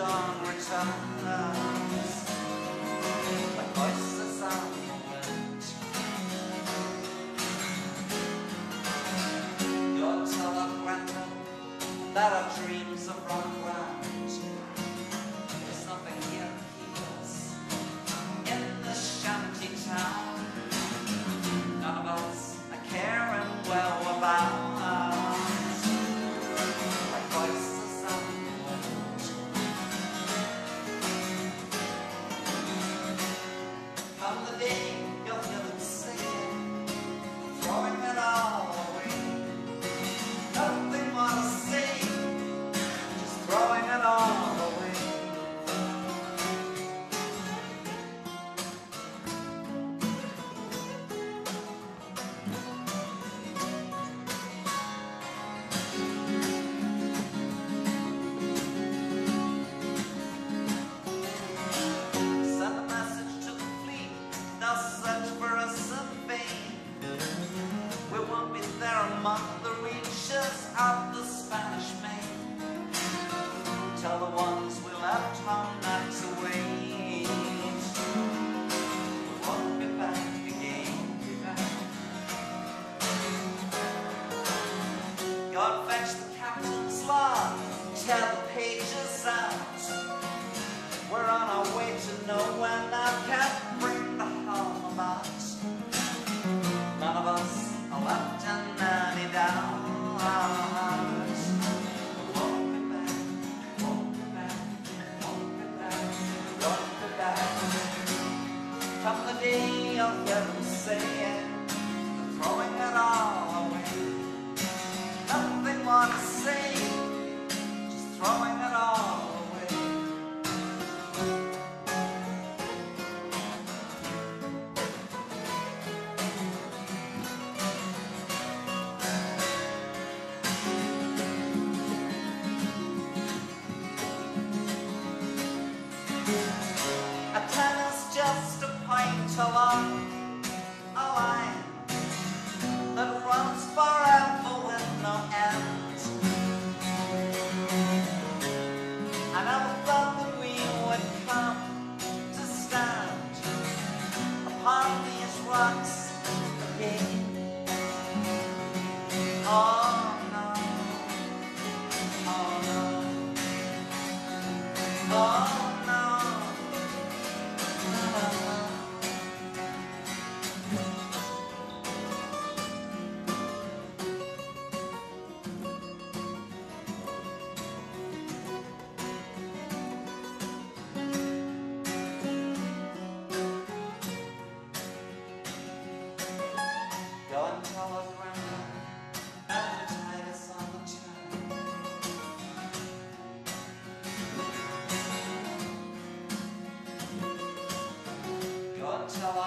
dawn returns like voices on the wind. Go tell our Grenville that our dreams have run aground. There's nothing here heals in this shanty town. None of us are caring well about like voices on the wind. Come the day you'll hear them singing, throwing it all away. Nothing more to say, just throwing it all away. Send a message to the fleet, they'll search for us in vain. We won't be there among the reaches of the Spanish Main. Tell the ones we left home not to wait. We won't be back again. God fetch the captain's log, tear the pages out. We're on our way to nowhere now, can't bring the home about. None of us are left in any doubt. We won't be back, won't be back, won't be back, won't be back. Come the day you'll hear them saying, they're throwing it all away. Nothing more to say, just throwing it all away. A tennis just a point along a line that runs forever with no end. I never thought that we would come to stand upon these rocks again. Oh no, oh no, oh no. Go and tell our Grenville that the tide is on the turn. Go and tell